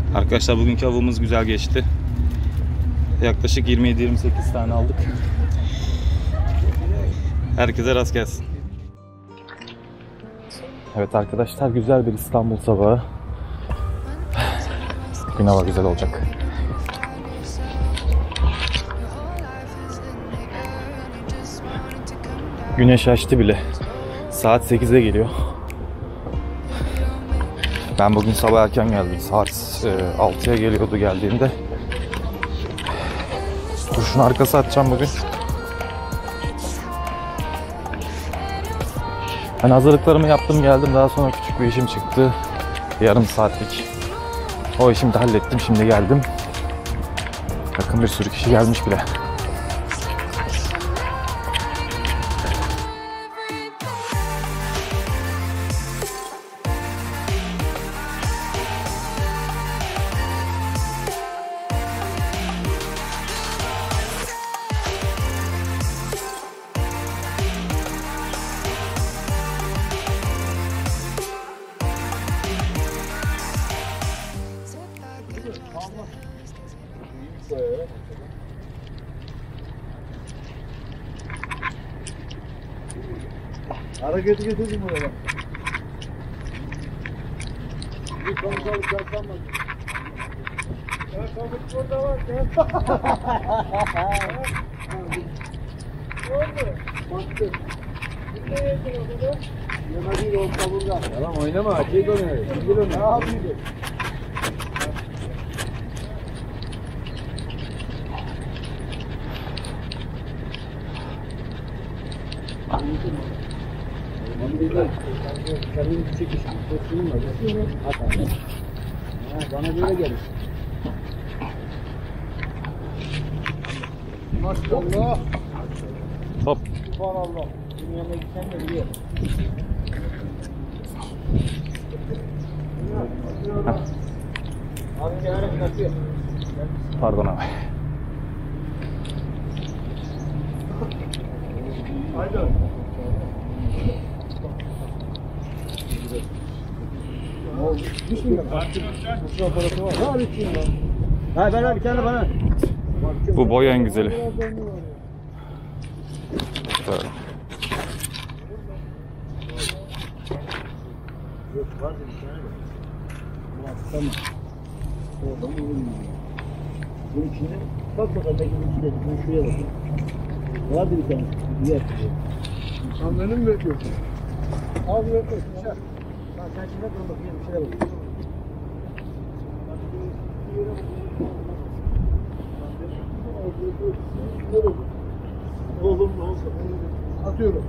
Arkadaşlar bugünkü avımız güzel geçti. Yaklaşık 27-28 tane aldık. Herkese rast gelsin. Evet arkadaşlar, güzel bir İstanbul sabahı. Bugün hava güzel olacak. Güneş açtı bile. Saat 8'e geliyor. Ben bugün sabah erken geldim. Saat 6'ya geliyordu geldiğimde. Kurşun arkası atacağım bugün. Ben hazırlıklarımı yaptım geldim. Daha sonra küçük bir işim çıktı. Yarım saatlik. O işimi de hallettim. Şimdi geldim. Bakın bir sürü kişi gelmiş bile. Hareketi getirdim buraya. Bir konuşalım, kalkanmadı. Ya kabuk burada var ya. Ne oldu? Baktı. Ne yedin o kadar? Yeme değil o kabuğundan. Yalan oynama, açıyı oynuyor. Gir onu. Ne yapıyordun? Kendini çekiş. Bana böyle gelir. Maşallah. Hop. Subhanallah. Dünyana gitsen de biliyor. Abi kenara kaçıyor. Pardon abi. Haydi. Düşmüyor. Bu aparatı var. Ne yapıyorsun lan? Ha ben bir tane bana. Bu boy en güzeli. Böyle. Yok var bir tane. Tamam. Oradan vurayım. Bunun içinde bak bakalım belki bir içinde. Ben şuraya bakayım. Vardı bir tane. İyi yapıyor. Sen benim mi bekliyorsun? Al bir bekliyorsun. Sen şimdi dur bakayım bir şeye bak. Oğlum ne oldu? Atıyorum.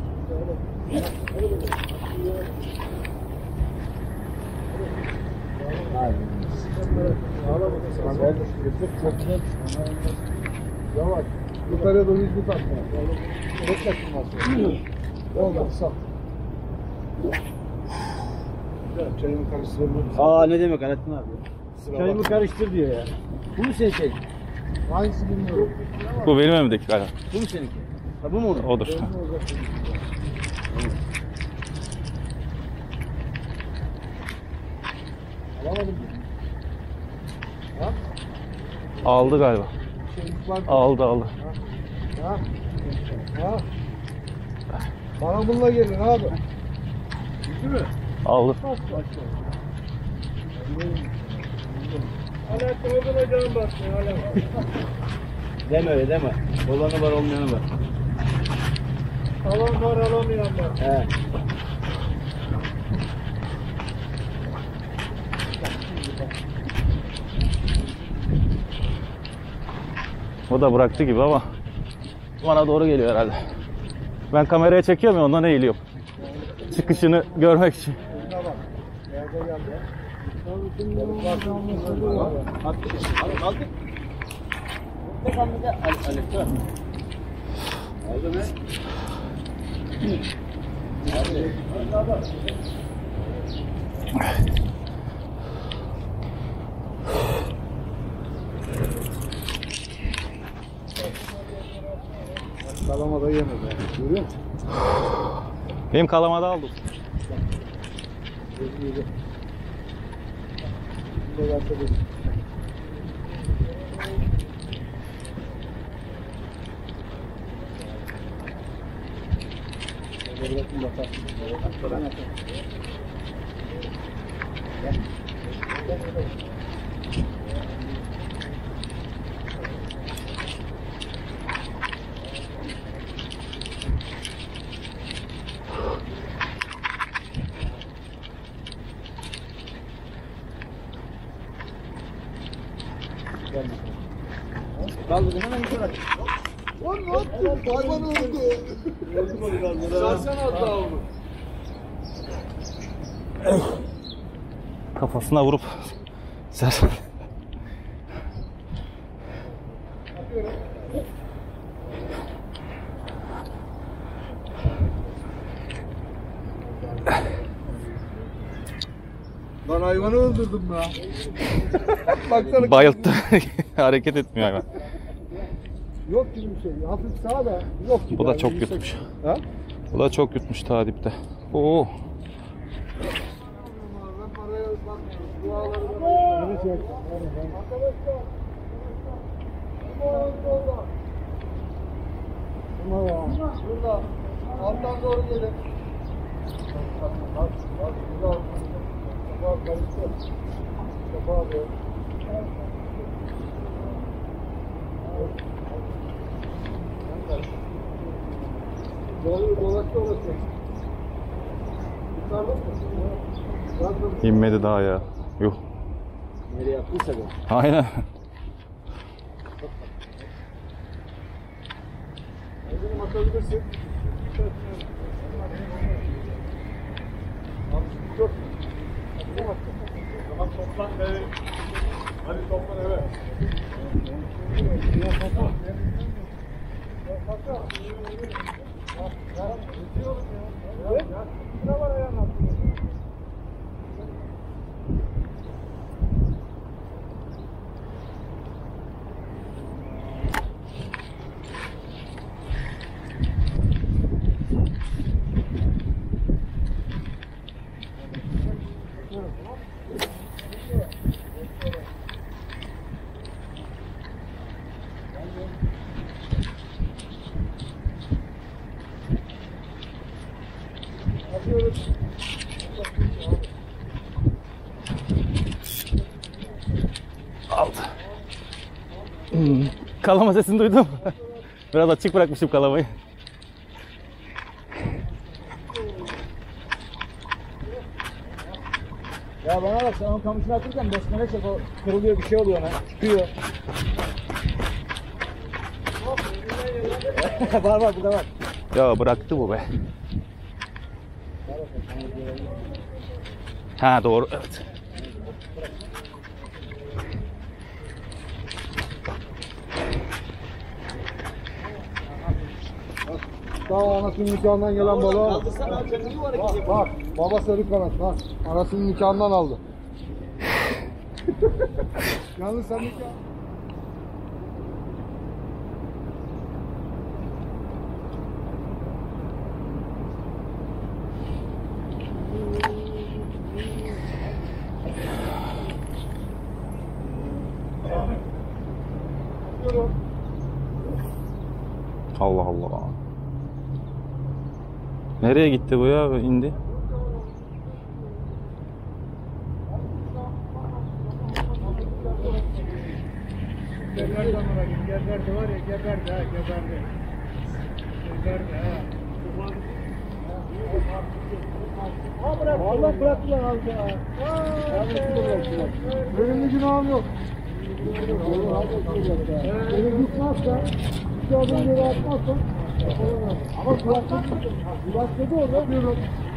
Yavaş. Yukarıya doğru yüzünü takma. Çok takılmaz. Olmaz. Sağ. Çayımı karıştırabilir misin? Ne demek Alaaddin abi? Çayımı karıştır diyor ya. Bu mu senin şey? Hangisi bilmiyorum. Bu benim evimdeki galiba. Bu mu seninki? Ha bu mu onun? Odur. Alamadım. Ha? Aldı galiba. Şeylik var. Aldı. Ha? Ha? Bana bununla gelin abi. Değil mi? Aldı. Alaaddin o kadar canım bakmıyor hala. Deme öyle deme. Olanı var olmayanı var. Alan var alamayan var. He. O da bıraktı gibi ama bana doğru geliyor herhalde. Ben kameraya çekiyorum ya, ondan eğiliyorum. Çıkışını görmek için. Yerde geldi. Aldık. Tek hamlede aleti var. Aldı mı? Kalamada yemedi. Görüyor musun? Benim kalamada aldım. Yedi. Şimdi verse dedim. Kaldırdın hemen yukarı. Lan ne yaptın? Hayvan öldü. Sarsana hatta onu. Kafasına vurup ser. Lan hayvanı öldürdüm ya. Baksana. Bayılttı. Hareket etmiyor hayvan. Yok gibi bir şey. Hafif sağa da yok gibi. Bu da yani. çok Yüksek. yutmuş. Ha? Bu da çok yutmuş ta dipte. Oo. Ben paraya bakmıyorum. Duaları Evet evet. arkadaşlar. Burada. Alttan doğru gelin. Kafa karıştı. Kafa abi. Dolaştı orası. Yukarıda mı? İnmedi daha ya. Yuh. Nereye yaptıysa bu. Aynen. Benim atabilirsin. Çok. Tamam toplan eve. Hadi toplan eve. Aldı. Kalama sesini duydum. Biraz açık bırakmışım kalamayı. Ya bana bak sen onun kamışını atırken besmele çek o kırılıyor bir şey oluyor ona. Çıkıyor. var var burada var. Ya bıraktı bu be. Ha doğru evet. Daha anasının nikahından gelen balığa. Kaldırsana kendini var Bak bak. Baba sarı kanat bak. Anasının nikahından aldı. Yalnız sen nikah. Allah Allah. Nereye gitti bu ya? İndi. Geberdi amına koyayım. Geberdi var ya, geberdi ha, geberdi. Geberdi ha. Allah bıraktılar abi ya. Benim bir günahım yok. Beni gitmezsen, iki adım geri atmazsan, ama kulakladı orada diyorum.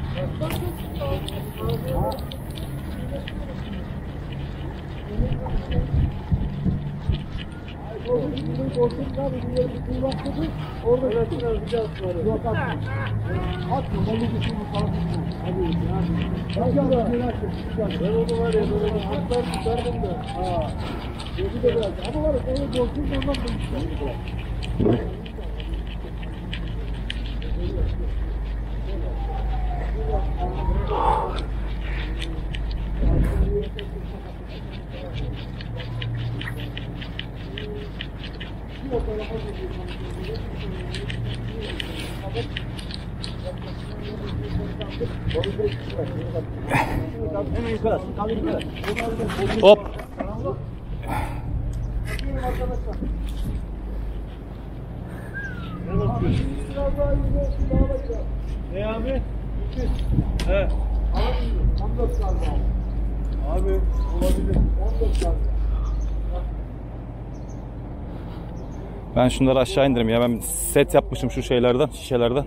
Orada yok atma. Atma, balık için bu falan. Hadi ben onu var ya böyle tutardım da. Ha. Gözü de biraz. Ama var ya onu korktum ondan bulmuşlar. Hemen yukarı. Kaldır yukarı. Hop. Ne abi? He. 14 tane abi. Olabilir. 14 tane. Ben şunları aşağı indireyim ya. Ben set yapmışım şu şeylerden, şişelerden.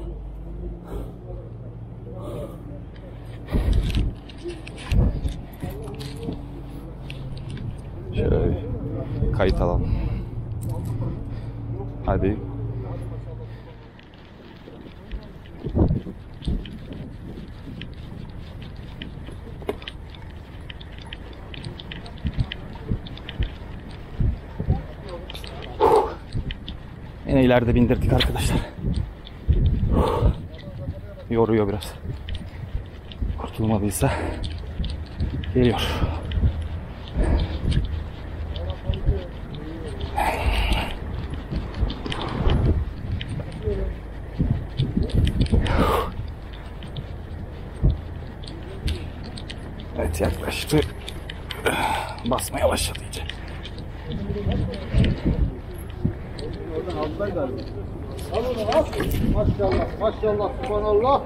Şöyle bir kayıt alalım. Hadi. Yine ileride bindirdik arkadaşlar. Yoruyor biraz. Kurtulmadıysa geliyor. Evet, yaklaştı. Basmaya başladı iyice. Oradan aldılar galiba. Al onu al. Maşallah, maşallah, subhanallah.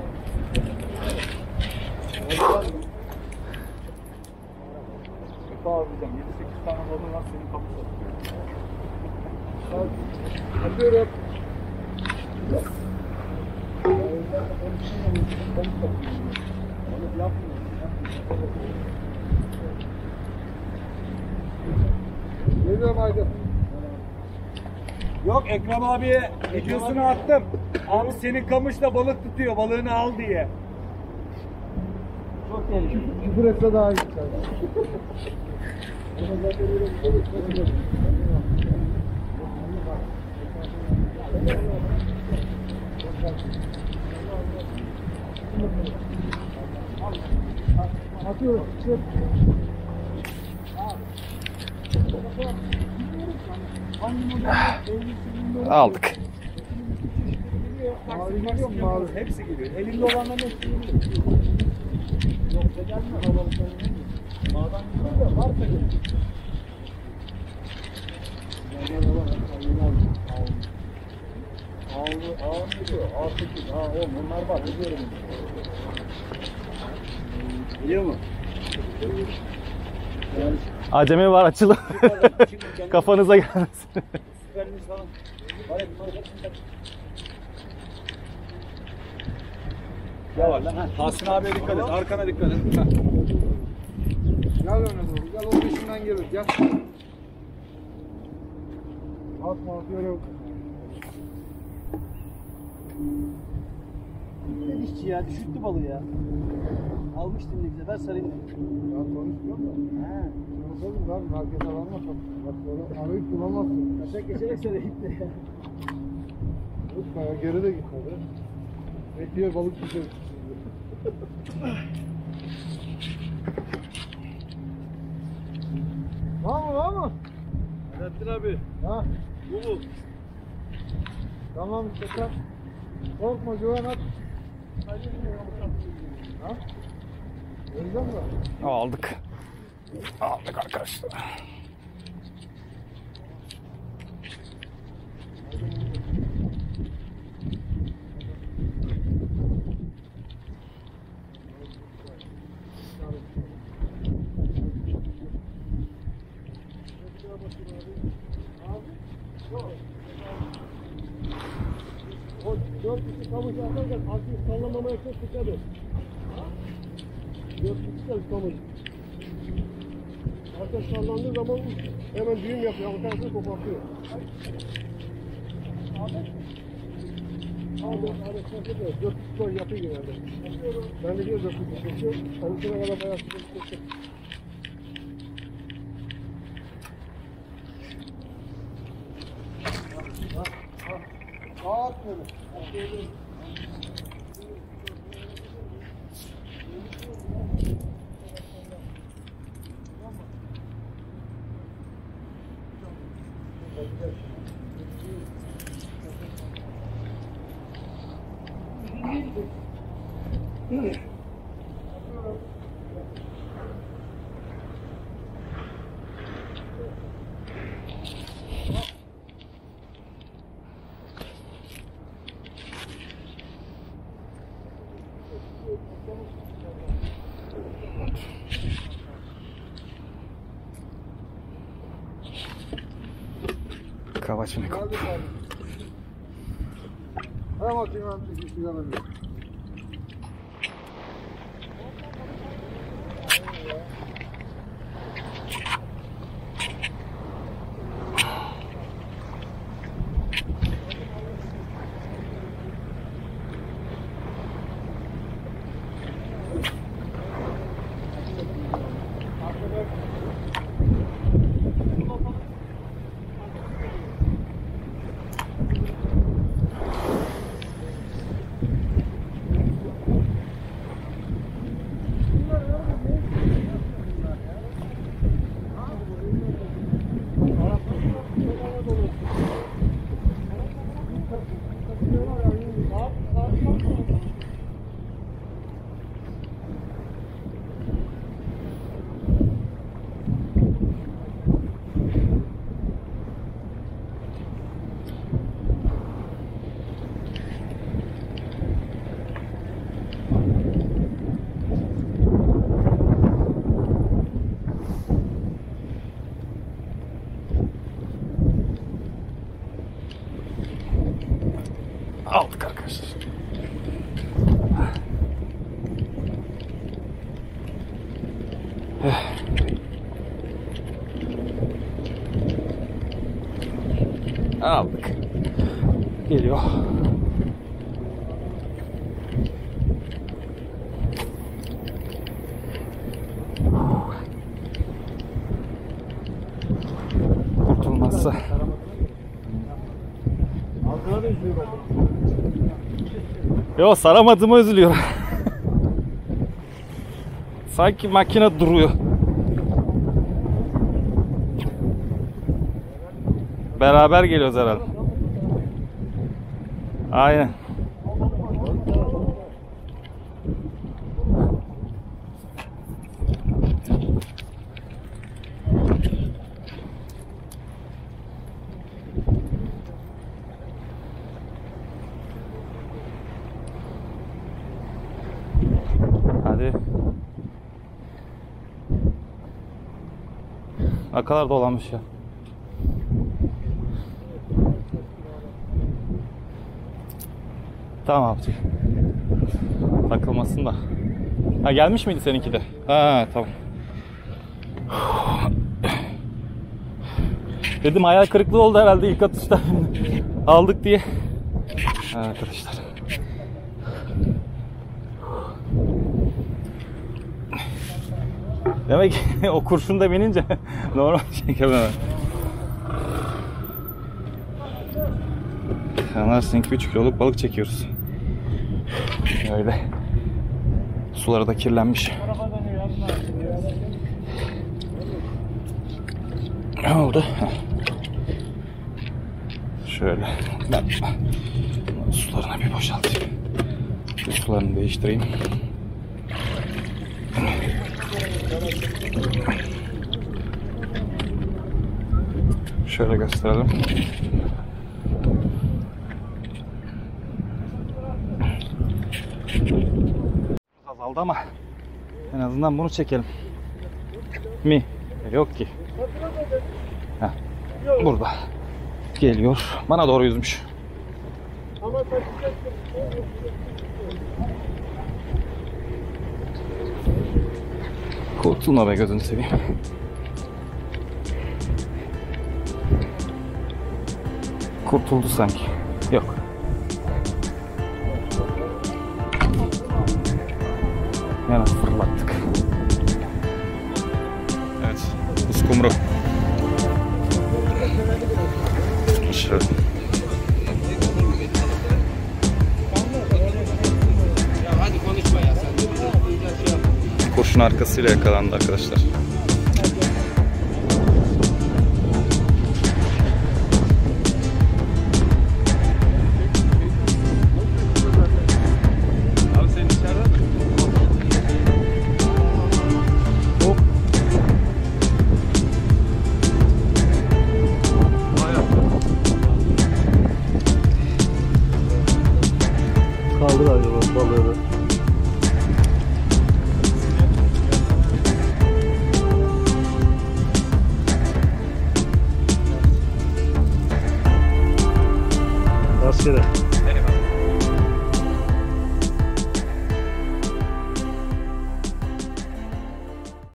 Bağıracağım. 7-8 tane balığı var senin kapıda. Atıyorum. Geliyorum Aydın. Yok, Ekrem abiye videosunu attım. Abi senin kamışla balık tutuyor, balığını al diye. Çok tehlikeli. Küfür etse daha iyi. Atıyorum. Aldık. Mavi geliyor mu mavi? Hepsi geliyor. Elinde olanların hepsi geliyor. Yoksa gelme havalı sayılır. Bağdan gidiyor da varsa geliyor. Ağır geliyor. Ağır çekiyor. Oğlum bunlar var. Biliyorum. Biliyor musun? Acemi var, açılın. Kafanıza gelmesin. Süpermiş falan. Var ya bunları hepsini tak. Yavaş. Hasan abiye dikkat et. Arkana dikkat et. Gel öne doğru. Gel o peşinden gelir. Gel. Atma atıyorum. Ne dişçi ya, düşürttü balığı ya. Almıştım ne güzel, ben sarayım dedim. Ya konuşmuyorum da. He. Konuşalım lan. Herkes alanma çok. Bak sonra arayıp bulamazsın. Kaçak geçerek sarayım gitti ya. Lütfen ya geri de gitmedi. Bekliyor balık düşer. Var mı? Alaaddin abi. Ha? Bu mu? Tamam çeker. Korkma güven at. Ha? Vereceğim mi? Aldık. Aldık arkadaşlar. O 4 kişi kamış atarken artık sallamamaya çok dikkat et. 4 kişi kamış. Artık sallandığı zaman hemen düğüm yapıyor. Arkasını kopartıyor. Abi şarkı 4 kişi yapıyor genelde. Ben de diyor 4 kişi çekiyor. Kendisine kadar bayağı sıkıntı çekiyor. Atmıyorum. Kavaçnik. Hem atayım hem çekeyim sigaranı. Aldık arkadaşlar. Aldık. Geliyor. Kurtulmazsa. Altına da üzülüyor bak. Yo, saramadığıma üzülüyorum. Sanki makine duruyor. Beraber geliyoruz herhalde. Aynen. Hadi. Ne kadar dolanmış ya. Tamam abi. Takılmasın da. Ha, gelmiş miydi seninki de? Ha, tamam. Dedim hayal kırıklığı oldu herhalde ilk atışta. Aldık diye. Ha, arkadaşlar. Demek ki o kurşun da binince normal çekemem. Anlarsın ki 3 kiloluk balık çekiyoruz. Öyle. Suları da kirlenmiş. Ne oldu? Şöyle. Ben sularını bir boşaltayım. Sularını değiştireyim. Şöyle gösterelim. Azaldı ama en azından bunu çekelim. Mi? Yok ki. Heh. Burada. Geliyor. Bana doğru yüzmüş. Kurtulma be gözünü seveyim. Kurtuldu sanki. Yok. Yana fırlattık. Evet. Uskumru. Şöyle. Kurşun arkasıyla yakalandı arkadaşlar. Kaldır acaba balığı. Rastgele.